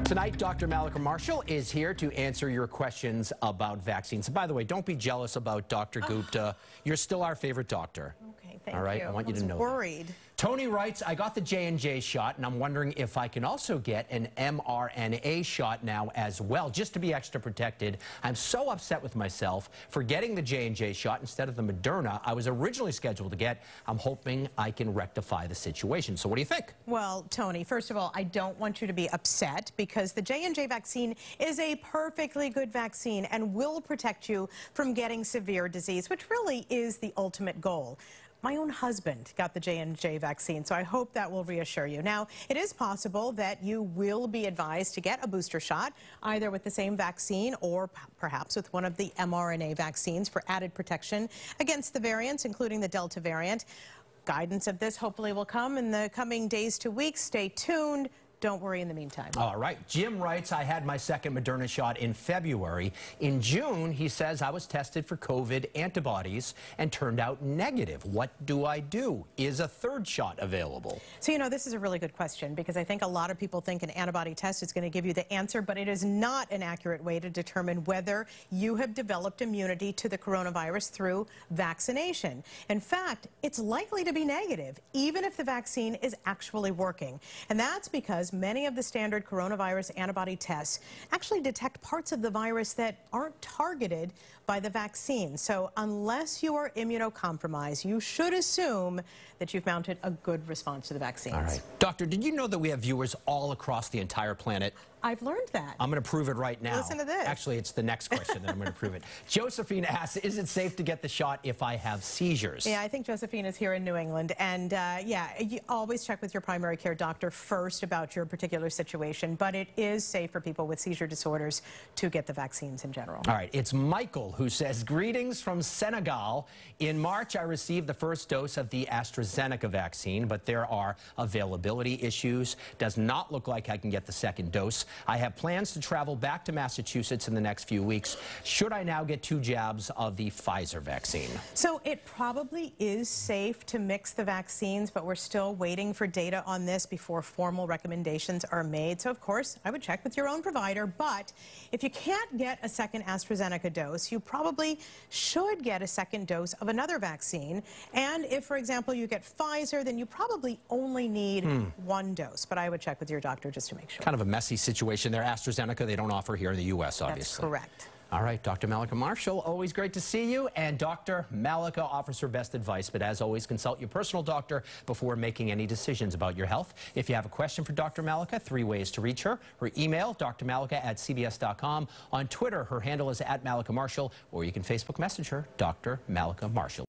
Tonight, Dr. Mallika Marshall is here to answer your questions about vaccines. And by the way, don't be jealous about Dr. Gupta. You're still our favorite doctor. Okay, thank All right, you. I want you to know worried. that. Tony writes, I got the J&J shot, and I'm wondering if I can also get an mRNA shot now as well, just to be extra protected. I'm so upset with myself for getting the J&J shot instead of the Moderna I was originally scheduled to get. I'm hoping I can rectify the situation. So what do you think? Well, Tony, first of all, I don't want you to be upset because the J&J vaccine is a perfectly good vaccine and will protect you from getting severe disease, which really is the ultimate goal. My own husband got the J&J vaccine, so I hope that will reassure you. Now, it is possible that you will be advised to get a booster shot, either with the same vaccine or perhaps with one of the mRNA vaccines for added protection against the variants, including the Delta variant. Guidance of this hopefully will come in the coming days to weeks. Stay tuned. Don't worry in the meantime. All right. Jim writes, I had my second Moderna shot in February. In June, he says, I was tested for COVID antibodies and turned out negative. What do I do? Is a third shot available? So, you know, this is a really good question because I think a lot of people think an antibody test is going to give you the answer, but it is not an accurate way to determine whether you have developed immunity to the coronavirus through vaccination. In fact, it's likely to be negative, even if the vaccine is actually working. And that's because many of the standard coronavirus antibody tests actually detect parts of the virus that aren't targeted by the vaccine. So unless you are immunocompromised, you should assume that you've mounted a good response to the vaccines. All right. Doctor, did you know that we have viewers all across the entire planet? I've learned that. I'm going to prove it right now. Listen to this. Actually, it's the next question that I'm going to prove it. Josephine asks, is it safe to get the shot if I have seizures? Yeah, I think Josephine is here in New England. And yeah, you always check with your primary care doctor first about your particular situation. But it is safe for people with seizure disorders to get the vaccines in general. All right. It's Michael who says, greetings from Senegal. In March, I received the first dose of the AstraZeneca vaccine, but there are availability issues. Does not look like I can get the second dose. I have plans to travel back to Massachusetts in the next few weeks. Should I now get 2 jabs of the Pfizer vaccine? So it probably is safe to mix the vaccines, but we're still waiting for data on this before formal recommendations are made. So, of course, I would check with your own provider. But if you can't get a second AstraZeneca dose, you probably should get a second dose of another vaccine. And if, for example, you get Pfizer, then you probably only need 1 dose. But I would check with your doctor just to make sure. Kind of a messy situation there. AstraZeneca, they don't offer here in the U.S., obviously. That's correct. All right, Dr. Mallika Marshall, always great to see you. And Dr. Mallika offers her best advice, but as always, consult your personal doctor before making any decisions about your health. If you have a question for Dr. Mallika, 3 ways to reach her. Her email, drmallika@cbs.com. On Twitter, her handle is @Mallika Marshall, or you can Facebook message her, Dr. Mallika Marshall.